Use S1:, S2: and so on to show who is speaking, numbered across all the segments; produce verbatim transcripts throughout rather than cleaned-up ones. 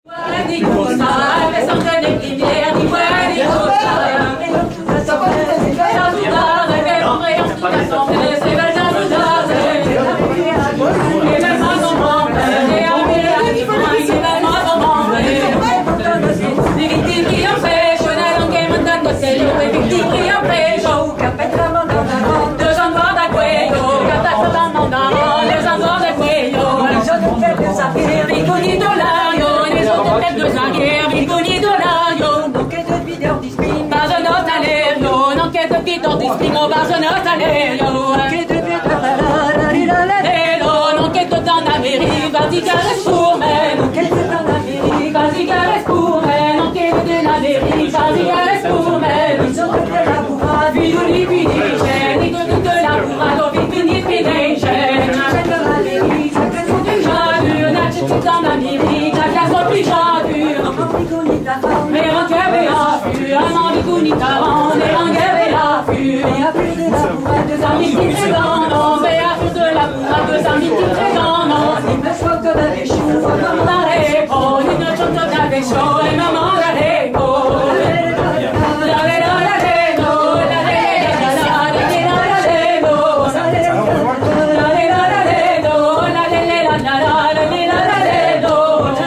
S1: Vas-y, caresse pour men, enquête en Amérique. Vas-y, caresse pour men, enquête de l'Amérique. Vas-y, caresse pour men, ils ont fait la bourrade, puis nous les puis les chaînes, ils ont de la bourrade, puis puis puis les chaînes. Enquête en Amérique, ça fait son déjà dur, enquête en Amérique, ça fait son déjà dur. Un envie ta femme, mais un cœur et l'affût, un envie qu'on y t'avance, et un cœur et l'affût. Et à plus de la bourrade, deux amis qui très grandent, mais à plus de la bourrade, deux amis qui très grandent. Des choux, maman la répo, une chante de chaud et maman la répo. La la la la répo, la la la la la la répo, la la la la répo, la la la la la la répo,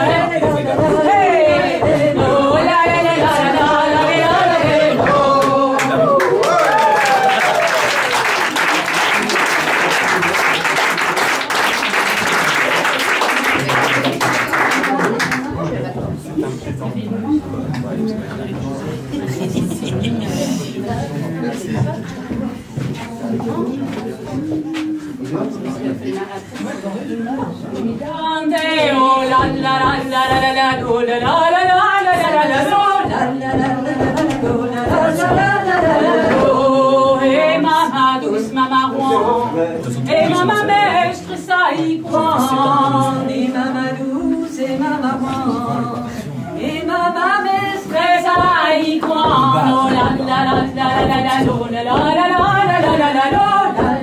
S1: et maman douce, maman roi, et maman mestre, ça y croit. Et maman douce, et maman roi, et maman mestre, ça y croit. Oh la la la la la la la la la la la la la la la.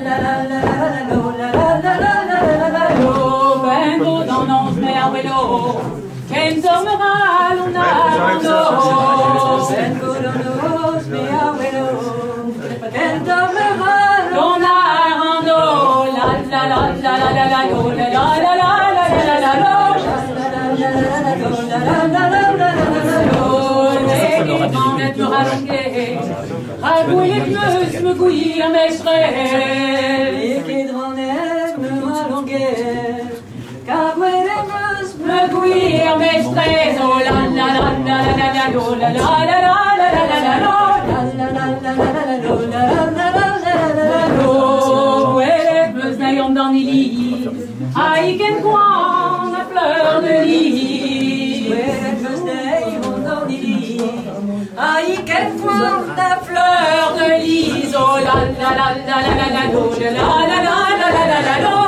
S1: Qu'en dormera l'on a l'eau, qu'en dormera l'on a en eau, la la la la la la la la la la la la courir mes stress, oh la la la la la la la la la la I can go on a fleur de lis. I can go on a fleur de lis. Oh la la la la la la la la la la la la la la la.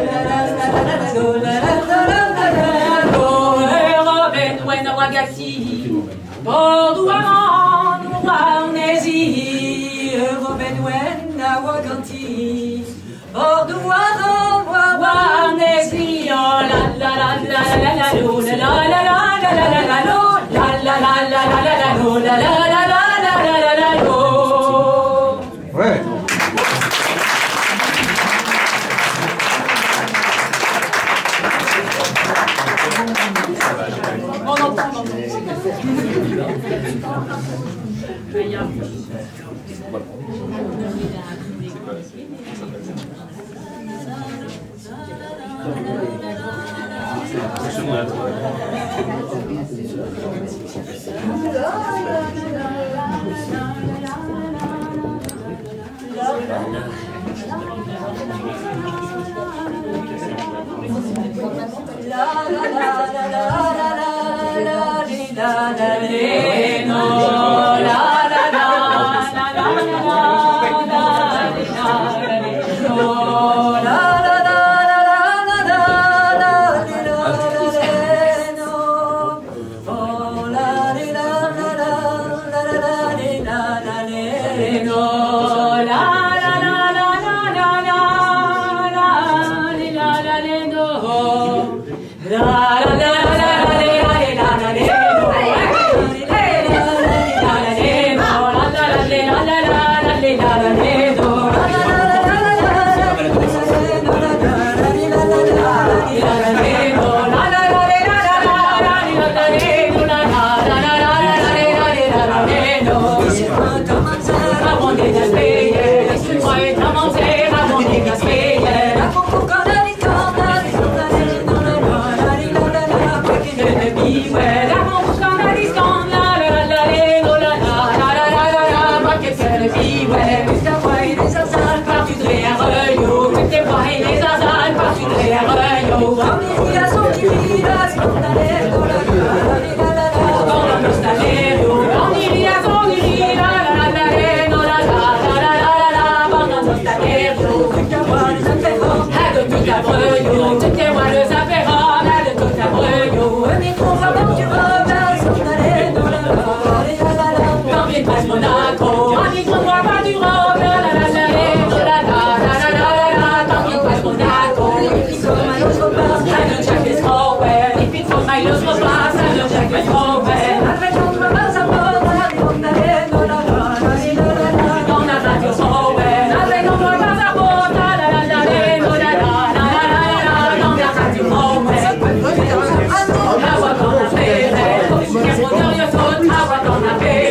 S1: Bordeaux à Warnésie, Robin à Waganti, Bordeaux à Warnésie, oh la la la la la la la la la la la la la la la la. Ouais. La la la la la la la la la terreno. Familia son divinas, condare no la la la la la la. Con lo stadio, familia son divinas, la la la no la la la la la la. Con lo stadio, tu vois les affaires, à de tout à breuil, tu te vois les affaires, à de tout à breuil. Un micro vraiment tu reviens, condare no la la la la la. Quand vient passe Monaco, un micro voit pas du robe, la la la la no la la la la la la. Quand vient passe Monaco, il faut mal au repas, à de chaque escroc, il faut mal au repas, à de chaque escroc. Après on va pas savoir, condare no la la la la la. Dans la radio son ouais, après on va pas savoir, la la la la no la la la la la. Dans la radio son ouais, ah ouais qu'on a fait, qu'est-ce qu'on a eu faute, ah ouais qu'on a fait.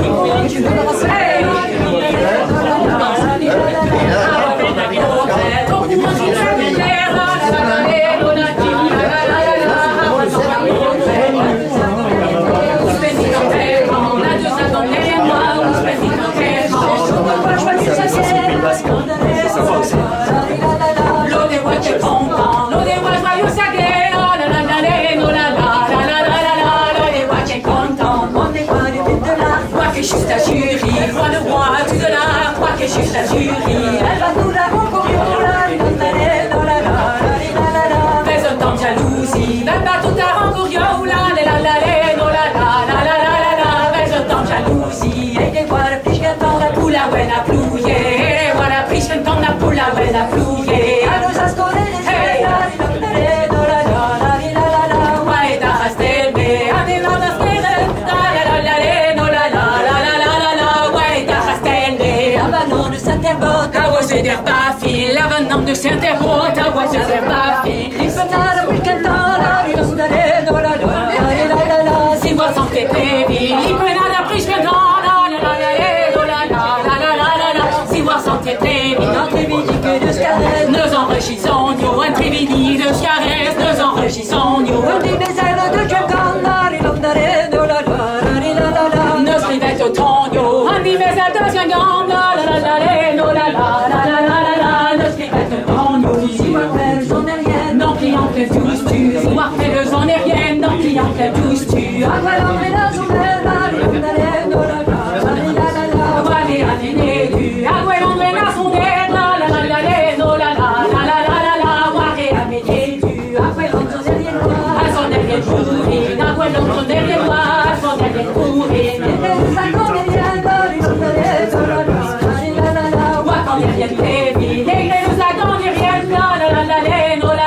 S1: Juste la jury, roi le roi, tu de là, crois que juste la jury, elle va nous la rencontrer, la la la la la. Mais un temps de jalousie, même pas tout à rencontrer, la la la la la la la la la. Mais un temps de jalousie, et des fois la pliche qu'un temps la poule à ouenne à plouiller, et voilà la pliche qu'un temps la poule à ouenne à plouiller. À nos ascons et les hey, la la la la la la. Ouais, t'as resté, mais à des mains d'astéret, la la la la la. Ah ouais, c'est des baffes, l'avenant de s'interroge, ah ouais, c'est des baffes. Il peut t'aller au week-end, la vie de soudaner, no la la la la. Si moi sans tes pévis, il peut n'aller à prise que dans la la la la la la la la. Si moi sans tes pévis, notre privilégie que de Scarès, nous enrichissons, nous, un privilégie de Scarès, nous enrichissons, nous. Un petit baiser de Djemkan, la la la la la la. Nos rivettes au tonio, un petit baiser de Djemkan, la la la la. Tous tu, voir que le j'en ai rien, dans clientèle tous tu. À quoi l'entrée dans son bel mari, d'aller dans la la la la. Voilà un aîné du, à quoi l'entrée dans son bel la la la la la la la la la. Voilà un aîné du, à quoi l'entrée derrière moi, à son derrière bourrine, à quoi l'entrée derrière moi, à son derrière bourrine. Et les cinquante derrière moi, ils sont derrière la la la la la. Ouah quand derrière tes vies, et les cinquante derrière la la la la la.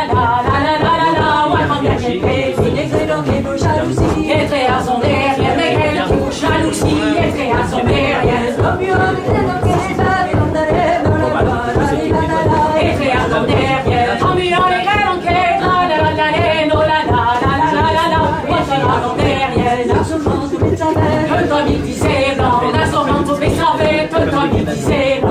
S1: Entrer à son derrière, mais elle touche jalousie, entrer à son derrière, entrer à son derrière, en murant les grêles en quête, la la la la la la la la la la, entrer à son derrière, la sommance tout les savait, le temps midi c'est blanc, la sommance tout les savait, le temps midi c'est blanc.